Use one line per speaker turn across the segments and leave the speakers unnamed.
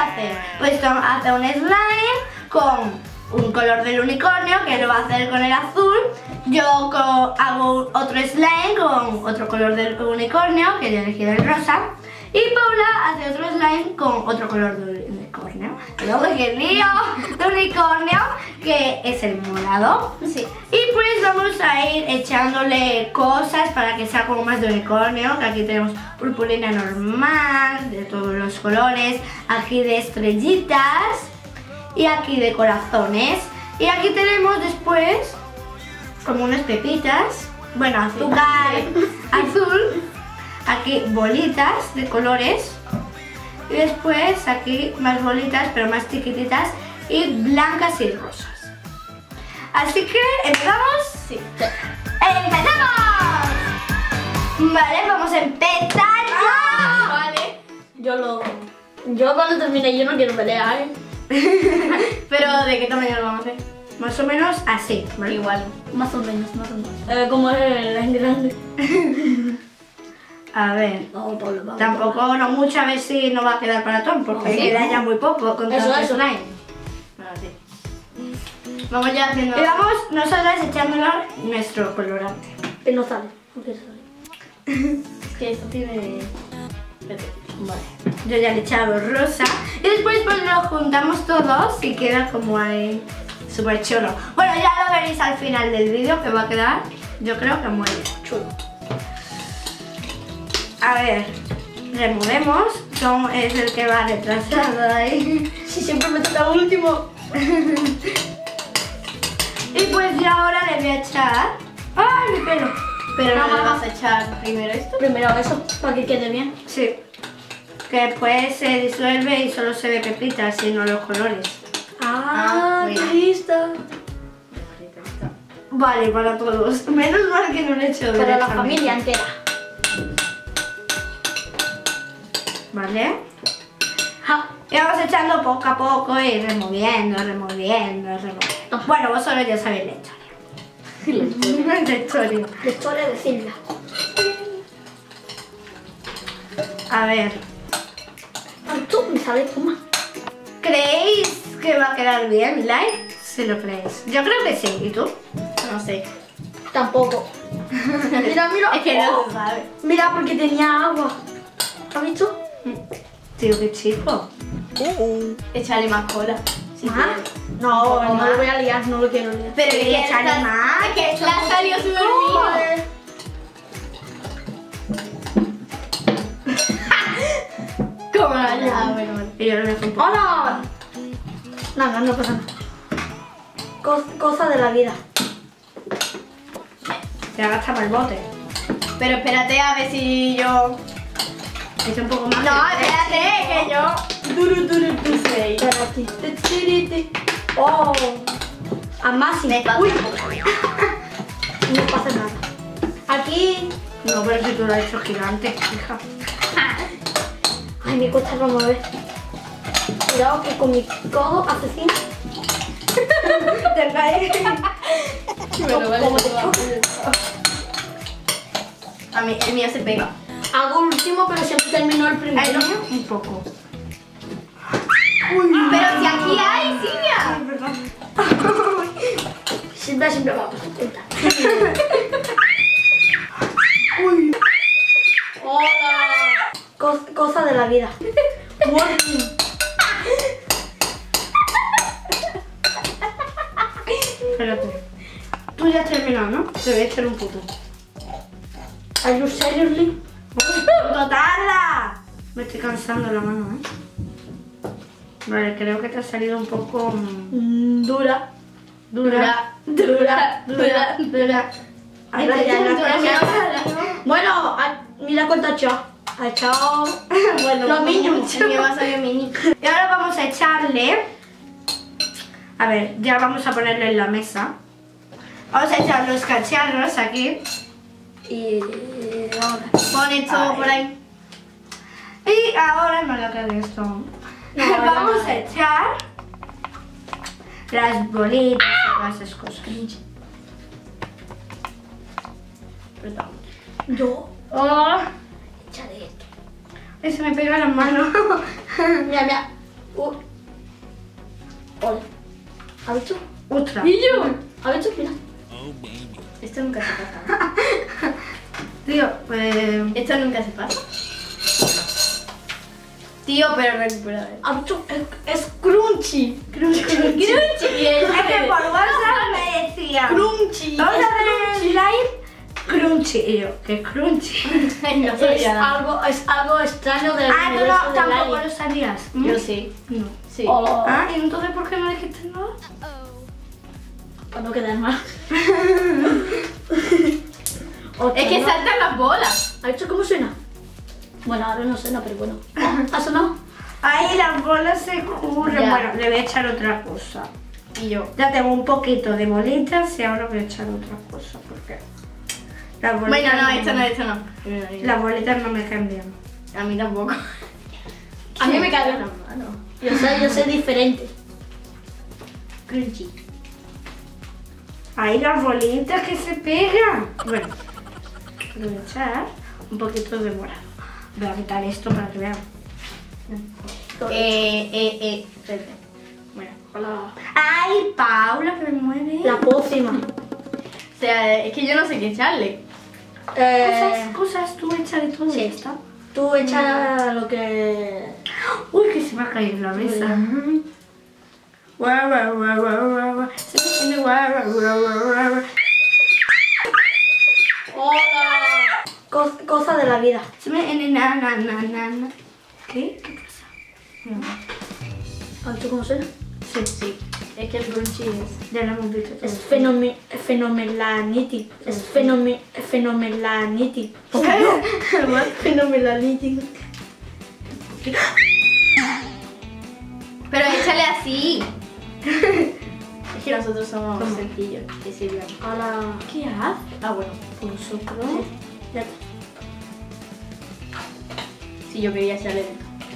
a hacer? Pues hace un slime con un color del unicornio, que lo va a hacer con el azul. Yo hago otro slime con otro color del unicornio, que yo he elegido el rosa. Y Paula hace otro slime con otro color de unicornio. Luego que lío de unicornio, que es el morado.
Sí.
Y pues vamos a ir echándole cosas para que sea como más de unicornio. Que aquí tenemos purpurina normal, de todos los colores. Aquí de estrellitas. Y aquí de corazones. Y aquí tenemos después como unas pepitas. Bueno, azúcar azul. Aquí bolitas de colores. Y después aquí más bolitas, pero más chiquititas. Y blancas y rosas. Así que, ¿empezamos?
Sí.
¡Empezamos! Vale, vamos a empezar ya.
Vale. Yo cuando termine yo no quiero pelear.
Pero, ¿de qué tamaño lo vamos a hacer? Más o menos así, ¿vale?
Igual, más o menos. Como es el grande.
A ver,
Vamos, Pablo, vamos.
tampoco no mucho, a ver si no va a quedar paratón, porque
Sí.
queda ya muy poco con
Eso,
todo el
eso.
slime.
Bueno, sí. Vamos ya haciendo.
Y vamos nosotras echándolo nuestro colorante.
Que no sale. No quiere salir. Es que esto tiene.
Vale, yo ya le he echado rosa y después pues lo juntamos todos y queda como ahí súper chulo. Bueno, ya lo veréis al final del vídeo, que va a quedar, yo creo que muy chulo. A ver, removemos. Tom es el que va retrasado ahí.
Si siempre me toca último.
Y pues ya ahora le voy a echar... ¡Ay, mi pelo! Pero
No
no
me vas a echar primero esto. Primero eso, para que quede bien.
Sí. Que después se disuelve y solo se ve pepitas y no los colores.
qué
mira.
lista.
Vale, para todos. Menos mal que no le he hecho
Para la
directamente.
familia entera.
Vale.
Ja.
Y vamos echando poco a poco y removiendo. Bueno, vosotros ya sabéis la historia. La historia.
La historia de Silvia.
A ver,
Ay, tú me sale espuma.
¿creéis que va a quedar bien, like? Si lo creéis. Yo creo que sí. ¿Y tú?
No sé. Tampoco. Mira.
Es que no
Oh,
se sabe.
mira, porque tenía agua. ¿Has visto?
Tío, qué chico.
Échale más cola. Si
¿Más?
quieres. No lo voy a liar, no lo quiero liar.
Pero que
ya
echarle más.
Que la ha salido súper bien. ¿Cómo la bueno.
Y yo lo dejo un poco.
¡Hola! Nada, no pasa nada. Cosa de la vida.
Te hagas para el bote.
Pero espérate a ver si yo...
Echa un poco más.
No, espérate, que yo... Espérate. Oh. A más
Me pasa.
Uy. No pasa nada. Aquí...
No, pero si tú lo has hecho gigante, hija.
Ay, me cuesta remover. Cuidado que con mi codo asesino.
Te caes.
Como te choque. A mí, el mío se pega. Hago el último, pero siempre termino el primero.
Ay, no, un poco.
Pero si aquí hay, Silvia.
Es verdad.
Siempre va a pasar. Hola. Cosa de la vida. Morning.
Espérate. Tú ya has terminado, ¿no? Te voy a echar un poco.
Are you seriously?
¡No tarda! Me estoy cansando la mano, ¿eh? Vale, creo que te ha salido un poco...
Dura.
Ay,
Mira,
ya,
Bueno, mira cuánto ha echado. Ha echado.
Bueno,
los niños.
me va a salir mini. Y ahora vamos a echarle... A ver, ya vamos a ponerlo en la mesa. Vamos a echar los cacharros aquí.
Y ahora.
Pon esto por ahí. Y ahora no le queda esto.
No,
vamos
no.
a echar las bolitas y todas esas cosas. Perdón.
Yo
Oh,
echaré esto.
se me pega la mano.
Mira. Ole. ¿Has visto?
Otra.
¿Y yo?
¿Has visto? Mira.
Esto nunca se pasa.
Tío,
Esto nunca se pasa. Tío, pero recupera.
¿Has visto? Es crunchy.
Crunchy.
es que por WhatsApp me decían,
Crunchy.
vamos a hacer el live crunchy. Y yo, ¿qué crunchy?
No sabía nada.
Es algo extraño del
Ah,
universo
no,
del
tampoco
alien.
lo sabías.
Yo sí.
No.
Sí.
Oh,
Ah, ¿y entonces por qué no dijiste nada?
para no quedar mal.
Es que saltan las bolas.
¿Has visto cómo suena? Bueno, ahora no suena, pero bueno. ¿Ha sonado?
Ahí las bolas se curren.
Ya.
Bueno, le voy a echar otra cosa.
Y yo.
Ya tengo un poquito de bolitas y ahora voy a echar otra cosa porque las bolitas
Bueno, no,
me-
esto no.
Las bolitas no me caen bien.
A mí tampoco.
A mí me cae bien.
la mano.
Yo sé diferente.
Crunchy.
Ahí las bolitas que se pegan. Bueno, le voy a echar un poquito de morado. Voy a quitar esto para que vean.
Espérate. Bueno.
Hola.
Ay, Paula, que me mueve.
La pócima.
O sea, es que yo no sé qué echarle.
Cosas, tú échale todo
sí.
esto.
Tú echa lo que...
Uy, que se va a caer la mesa. Guau, guau, guau, guau, guau, guau. Se me tiene guau, guau, guau, guau, guau.
Hola. Cosa de la vida.
Se me tiene na. ¿Qué? ¿Qué pasa?
¿Has visto cómo suena?
Sí. Es que el crunchy es.
Ya lo hemos visto todo.
Es fenomelanity. Es fenomelanity. Fenomelanity.
Pero échale así. Es que nosotros somos sencillos. Que sirven.
Hola.
¿Qué haces? Ah, bueno.
Nosotros.
Ya está.
Si yo quería echarle.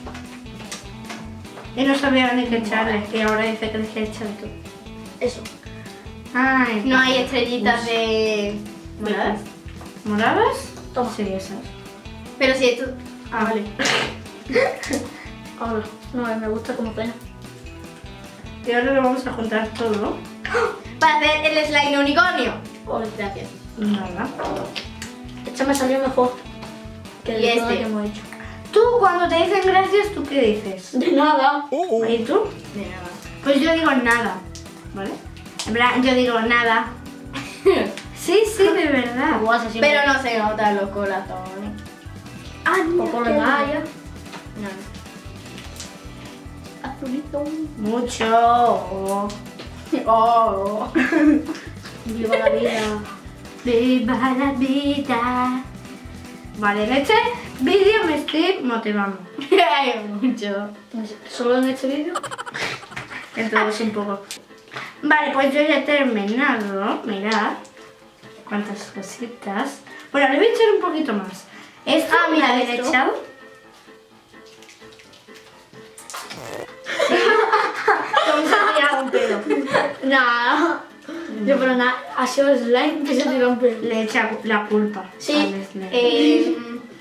Y no sabía ni qué echarle. Y ahora dice que le quiere echar tú.
Eso.
Ay,
No hay estrellitas de. ¿Moradas?
¿moradas?
Toma.
Sí, esas.
Pero si esto.
Ah, vale.
Hola. No, me gusta cómo suena.
Y ahora lo vamos a juntar todo.
Para hacer el slime unicornio.
Hola.
Gracias.
Nada.
Esta me salió mejor que
Y
el todo
este.
que hemos hecho.
Tú, cuando te dicen gracias, ¿tú qué dices?
De nada.
¿Y tú?
De nada.
Pues yo digo nada. ¿Vale? En plan, yo digo nada. Sí, de verdad.
Como hace siempre.
Pero no se notan los corazones.
Ah,
O por la malla.
No. Azulito.
Mucho.
Oh.
Viva la vida.
Viva la vida. Vale, en este vídeo me estoy motivando.
Hay mucho.
¿Solo en este vídeo?
Entonces un poco. Vale, pues yo ya he terminado. Mirad cuántas cositas. Bueno, le voy a echar un poquito más. Esto,
Ah, mira,
¿le he
esto.
echado? Como se ha tirado un pelo.
Nada. Yo, pero nada, ha sido el slime que se tiró un pelo.
Le he echado la culpa.
Sí,
al slime.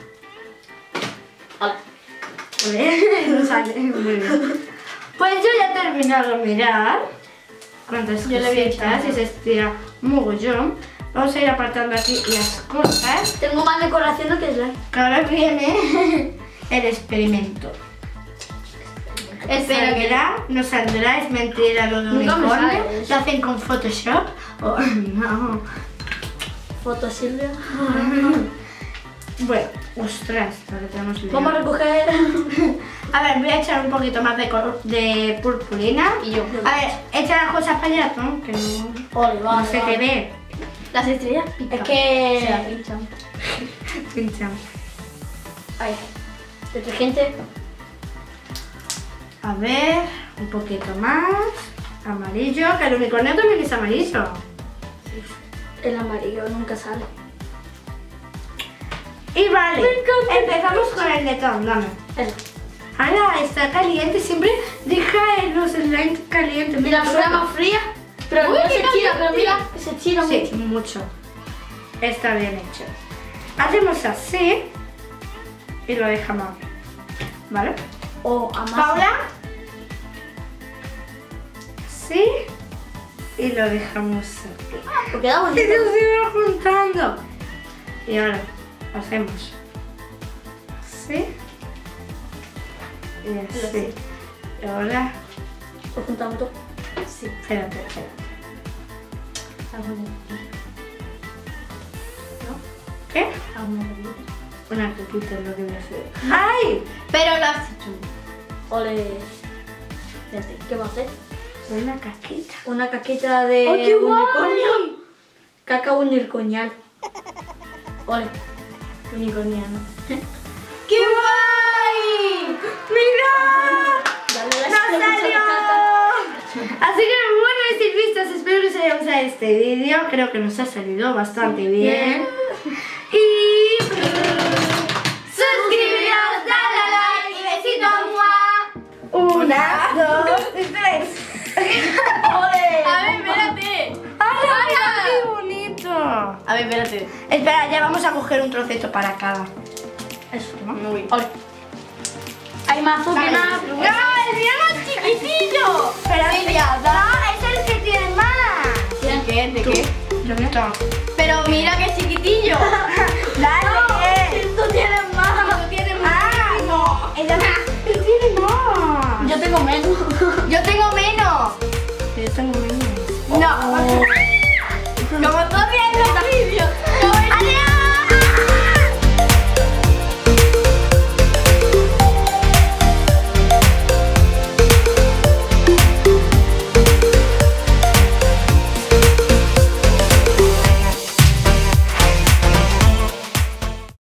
Hola.
No sale. Muy bien. Pues yo ya he terminado, mirad cuántas
Yo le voy a echar.
cositas y se estira mogollón. Vamos a ir apartando aquí las cosas.
Tengo más decoración que slime.
Que ahora viene el experimento.
Espero que
No saldrá, es mentira lo de
Nunca me
unicornio.
sale eso.
Lo hacen con Photoshop. Oh, no.
Foto Silvia.
Bueno, ostras, ahora tenemos lío.
Vamos a recoger.
A ver, voy a echar un poquito más de purpurina.
Y yo.
A ver, echa las cosas para allá, ¿no? Que no,
Ole,
no
vale,
se te
vale.
ve.
Las estrellas pican.
Es que...
Se la pinchan.
Pincha.
Ay, detergente.
A ver, un poquito más. Amarillo, que el unicornio también es amarillo.
El amarillo nunca sale.
Y vale, empezamos con el letón, dame.
Eso.
Ahora está caliente, siempre deja los slimes calientes.
Mira, suena más fría. Pero
Uy,
no
qué
se tira, pero
caliente.
mira, se tira
Sí,
mucho.
mucho. Está bien hecho. Hacemos así y lo dejamos. ¿Vale?
O a más.
Paula, así y lo dejamos aquí.
Pues queda
Y
bonito.
nos seguimos juntando. Y ahora hacemos así y así. Y ahora,
Lo juntamos todo.
sí, espérate. ¿Qué? Una coquita es lo que voy a hacer. ¡Ay!
Pero lo has hecho.
Ole. Espérate, ¿qué va a hacer?
Una casquita.
Una caquita de
¡Oh, qué
unicornio. Caca unicornial. Ole. Unicorniano.
¡Qué guay!
¡Mira!
Dale la
¡Nos salió! Así que bueno, mis vistas, espero que os haya gustado este vídeo. Creo que nos ha salido bastante bien. Y suscribiros, dale a like y besitos. ¡Mua! 1, 2 y 3.
A ver, espérate.
¡Ay, qué bonito!
A ver, espérate.
Espera, ya vamos a coger un trocito para cada. Eso, ¿no?
Muy bien.
Ole. Hay más
Dale,
más.
¡ay, mira más chiquitillo!
Espera,
Silvia,
no, es el que tiene más.
¿De qué? ¿De qué?
Yo me tomo.
Pero mira qué chiquitillo.
¡Dale!
Tú tienes más.
Tú tienes más.
¡Ah, no! ¡Él tiene más!
Yo tengo menos.
Yo tengo menos.
Yo tengo menos.
No.